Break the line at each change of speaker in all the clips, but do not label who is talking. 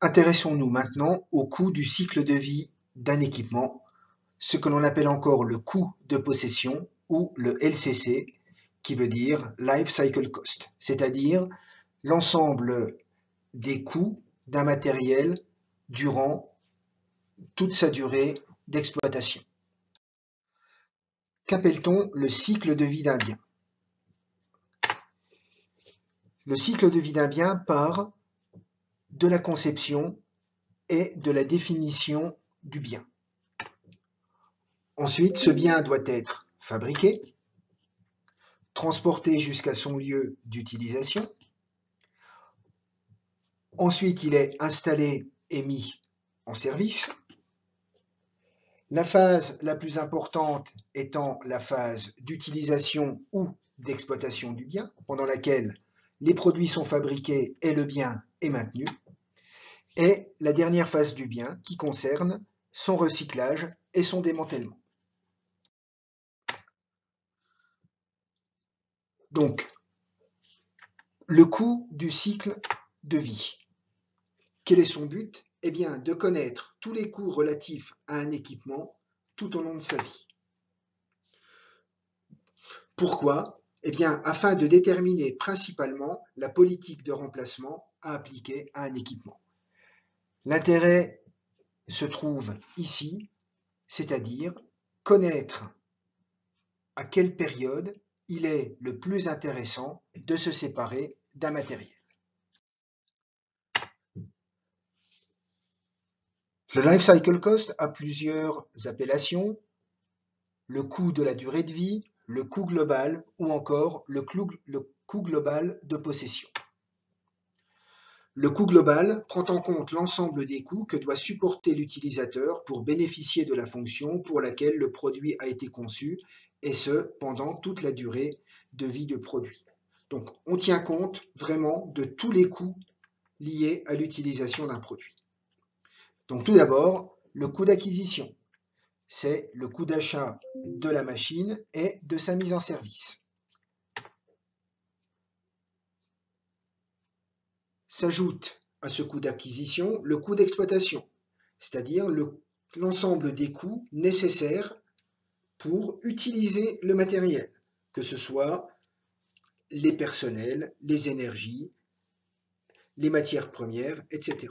Intéressons-nous maintenant au coût du cycle de vie d'un équipement, ce que l'on appelle encore le coût de possession ou le LCC, qui veut dire Life Cycle Cost, c'est-à-dire l'ensemble des coûts d'un matériel durant toute sa durée d'exploitation. Qu'appelle-t-on le cycle de vie d'un bien? Le cycle de vie d'un bien part de la conception et de la définition du bien. Ensuite, ce bien doit être fabriqué, transporté jusqu'à son lieu d'utilisation. Ensuite, il est installé et mis en service. La phase la plus importante étant la phase d'utilisation ou d'exploitation du bien, pendant laquelle les produits sont fabriqués et le bien est maintenu. Et la dernière phase du bien qui concerne son recyclage et son démantèlement. Donc, le coût du cycle de vie. Quel est son but? Eh bien, de connaître tous les coûts relatifs à un équipement tout au long de sa vie. Pourquoi? Eh bien, afin de déterminer principalement la politique de remplacement à appliquer à un équipement. L'intérêt se trouve ici, c'est-à-dire connaître à quelle période il est le plus intéressant de se séparer d'un matériel. Le life cycle cost a plusieurs appellations, le coût de la durée de vie, le coût global ou encore le coût global de possession. Le coût global prend en compte l'ensemble des coûts que doit supporter l'utilisateur pour bénéficier de la fonction pour laquelle le produit a été conçu, et ce, pendant toute la durée de vie du produit. Donc, on tient compte vraiment de tous les coûts liés à l'utilisation d'un produit. Donc, tout d'abord, le coût d'acquisition. C'est le coût d'achat de la machine et de sa mise en service. S'ajoute à ce coût d'acquisition le coût d'exploitation, c'est-à-dire l'ensemble des coûts nécessaires pour utiliser le matériel, que ce soit les personnels, les énergies, les matières premières, etc.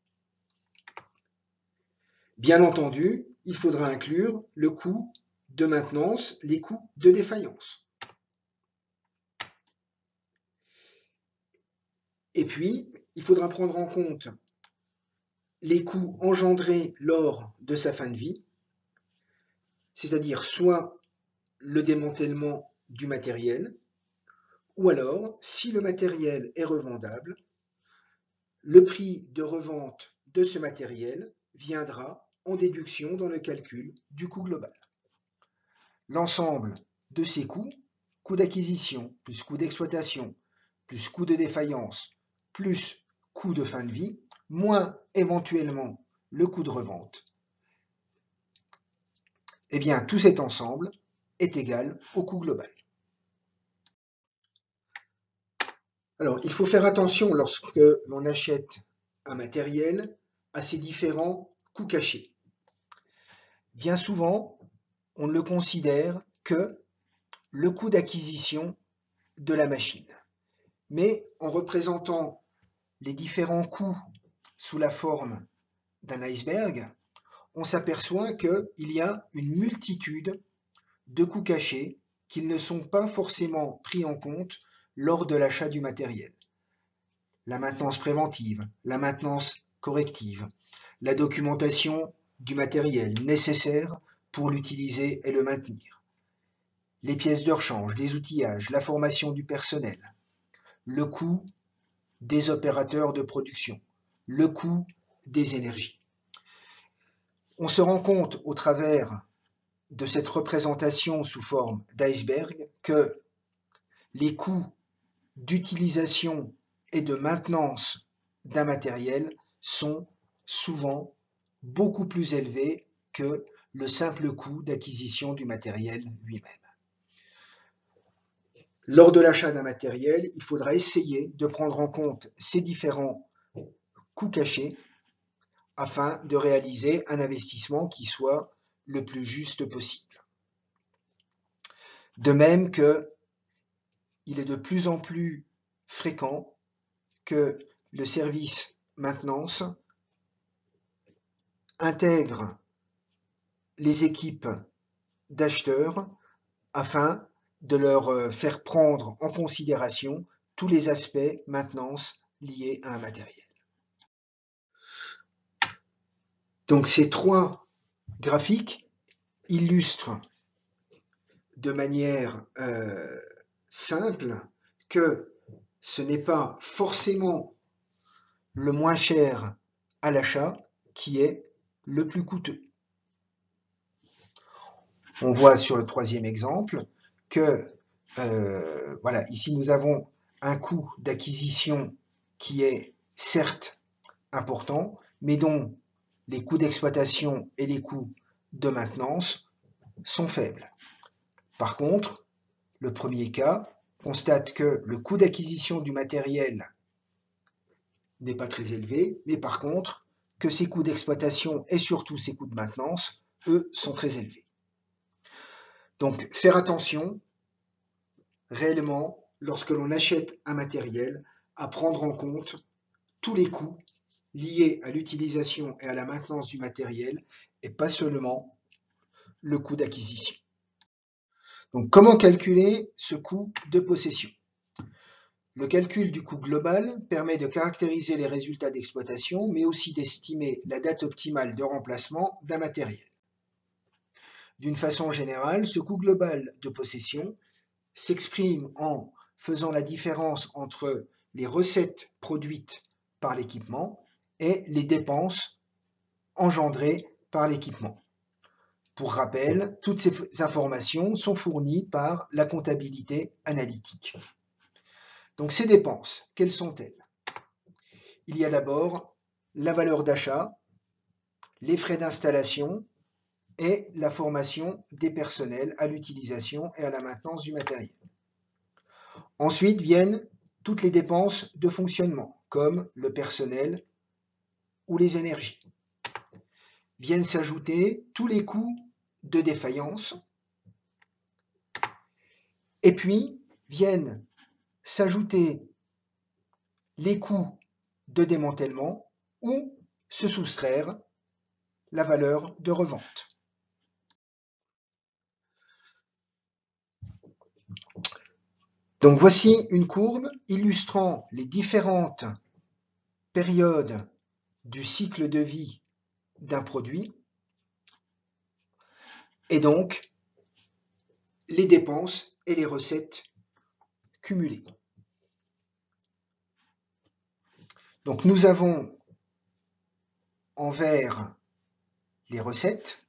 Bien entendu, il faudra inclure le coût de maintenance, les coûts de défaillance. Et puis, il faudra prendre en compte les coûts engendrés lors de sa fin de vie, c'est-à-dire soit le démantèlement du matériel, ou alors, si le matériel est revendable, le prix de revente de ce matériel viendra en déduction dans le calcul du coût global. L'ensemble de ces coûts, coût d'acquisition, plus coût d'exploitation, plus coût de défaillance, plus coût de fin de vie, moins éventuellement le coût de revente, eh bien tout cet ensemble est égal au coût global. Alors, il faut faire attention lorsque l'on achète un matériel à ces différents coûts cachés. Bien souvent, on ne le considère que le coût d'acquisition de la machine. Mais en représentant les différents coûts sous la forme d'un iceberg, on s'aperçoit qu'il y a une multitude de coûts cachés qui ne sont pas forcément pris en compte lors de l'achat du matériel. La maintenance préventive, la maintenance corrective, la documentation du matériel nécessaire pour l'utiliser et le maintenir, les pièces de rechange, des outillages, la formation du personnel, le coût des opérateurs de production, le coût des énergies. On se rend compte au travers de cette représentation sous forme d'iceberg que les coûts d'utilisation et de maintenance d'un matériel sont souvent beaucoup plus élevés que le simple coût d'acquisition du matériel lui-même. Lors de l'achat d'un matériel, il faudra essayer de prendre en compte ces différents coûts cachés afin de réaliser un investissement qui soit le plus juste possible. De même que il est de plus en plus fréquent que le service maintenance intègre les équipes d'acheteurs afin de leur faire prendre en considération tous les aspects maintenance liés à un matériel. Donc ces trois graphiques illustrent de manière simple que ce n'est pas forcément le moins cher à l'achat qui est le plus coûteux. On voit sur le troisième exemple que voilà, ici nous avons un coût d'acquisition qui est certes important, mais dont les coûts d'exploitation et les coûts de maintenance sont faibles. Par contre, le premier cas constate que le coût d'acquisition du matériel n'est pas très élevé, mais par contre, que ses coûts d'exploitation et surtout ses coûts de maintenance, eux, sont très élevés. Donc, faire attention, réellement, lorsque l'on achète un matériel, à prendre en compte tous les coûts liés à l'utilisation et à la maintenance du matériel, et pas seulement le coût d'acquisition. Donc, comment calculer ce coût de possession? Le calcul du coût global permet de caractériser les résultats d'exploitation, mais aussi d'estimer la date optimale de remplacement d'un matériel. D'une façon générale, ce coût global de possession s'exprime en faisant la différence entre les recettes produites par l'équipement et les dépenses engendrées par l'équipement. Pour rappel, toutes ces informations sont fournies par la comptabilité analytique. Donc ces dépenses, quelles sont-elles? Il y a d'abord la valeur d'achat, les frais d'installation et la formation des personnels à l'utilisation et à la maintenance du matériel. Ensuite viennent toutes les dépenses de fonctionnement, comme le personnel ou les énergies. Viennent s'ajouter tous les coûts de défaillance, et puis viennent s'ajouter les coûts de démantèlement ou se soustraire la valeur de revente. Donc voici une courbe illustrant les différentes périodes du cycle de vie d'un produit et donc les dépenses et les recettes cumulées. Donc nous avons en vert les recettes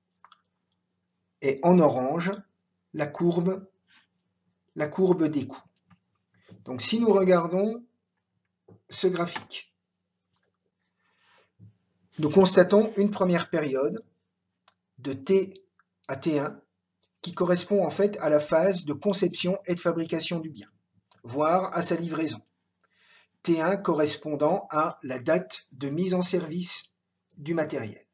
et en orange la courbe des coûts. Donc si nous regardons ce graphique, nous constatons une première période de T à T1 qui correspond en fait à la phase de conception et de fabrication du bien, voire à sa livraison. T1 correspondant à la date de mise en service du matériel.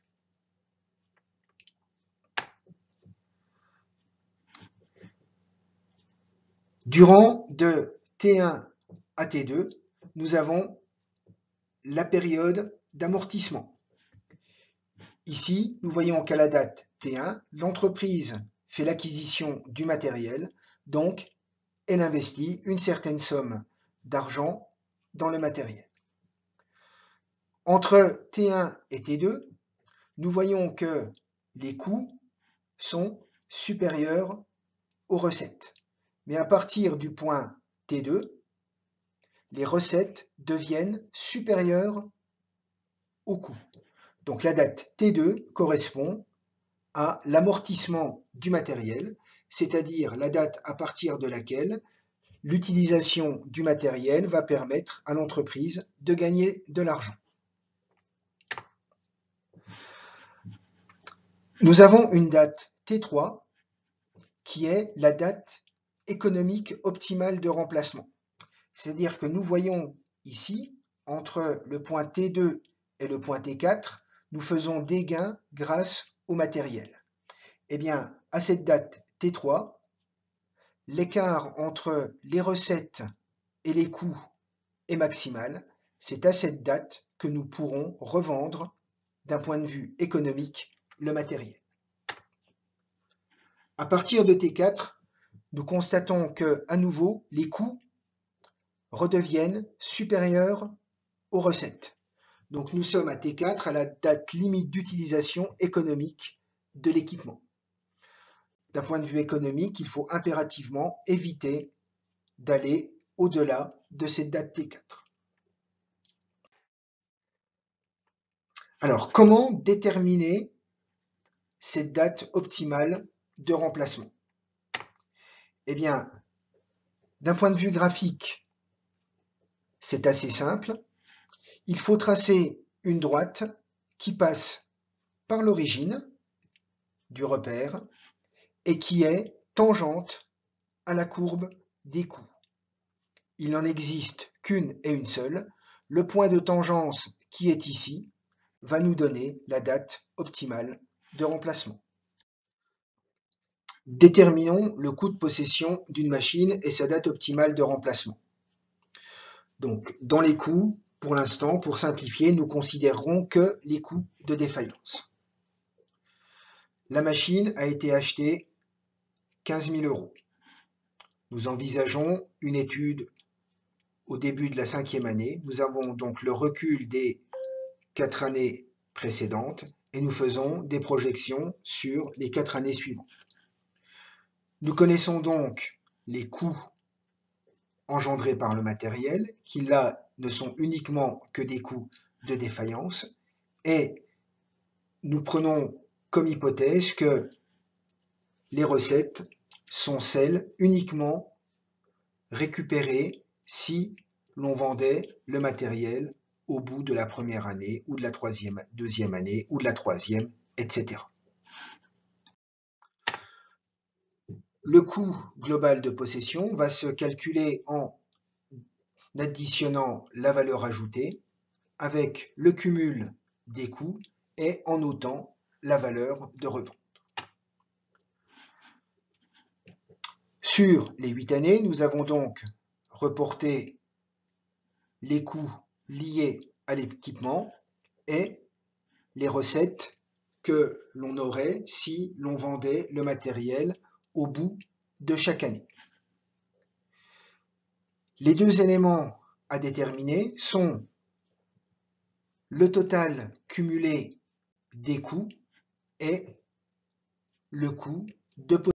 Durant de T1 à T2, nous avons la période d'amortissement. Ici, nous voyons qu'à la date T1, l'entreprise fait l'acquisition du matériel, donc elle investit une certaine somme d'argent dans le matériel. Entre T1 et T2, nous voyons que les coûts sont supérieurs aux recettes. Mais à partir du point T2, les recettes deviennent supérieures aux coûts. Donc la date T2 correspond à l'amortissement du matériel, c'est-à-dire la date à partir de laquelle l'utilisation du matériel va permettre à l'entreprise de gagner de l'argent. Nous avons une date T3 qui est la date économique optimale de remplacement. C'est-à-dire que nous voyons ici, entre le point T2 et le point T4, nous faisons des gains grâce au matériel. Eh bien, à cette date T3, l'écart entre les recettes et les coûts est maximal. C'est à cette date que nous pourrons revendre, d'un point de vue économique, le matériel. À partir de T4, nous constatons que, à nouveau, les coûts redeviennent supérieurs aux recettes. Donc nous sommes à T4, à la date limite d'utilisation économique de l'équipement. D'un point de vue économique, il faut impérativement éviter d'aller au-delà de cette date T4. Alors, comment déterminer cette date optimale de remplacement? Eh bien, d'un point de vue graphique, c'est assez simple. Il faut tracer une droite qui passe par l'origine du repère et qui est tangente à la courbe des coûts. Il n'en existe qu'une et une seule. Le point de tangence qui est ici va nous donner la date optimale de remplacement. Déterminons le coût de possession d'une machine et sa date optimale de remplacement. Donc, dans les coûts, pour l'instant, pour simplifier, nous considérerons que les coûts de défaillance. La machine a été achetée 15 000 €. Nous envisageons une étude au début de la 5e année. Nous avons donc le recul des 4 années précédentes et nous faisons des projections sur les 4 années suivantes. Nous connaissons donc les coûts engendrés par le matériel, qui là ne sont uniquement que des coûts de défaillance, et nous prenons comme hypothèse que les recettes sont celles uniquement récupérées si l'on vendait le matériel au bout de la première année, ou de la deuxième année, ou de la troisième, etc. Le coût global de possession va se calculer en additionnant la valeur ajoutée avec le cumul des coûts et en notant la valeur de revente. Sur les 8 années, nous avons donc reporté les coûts liés à l'équipement et les recettes que l'on aurait si l'on vendait le matériel au bout de chaque année. Les deux éléments à déterminer sont le total cumulé des coûts et le coût de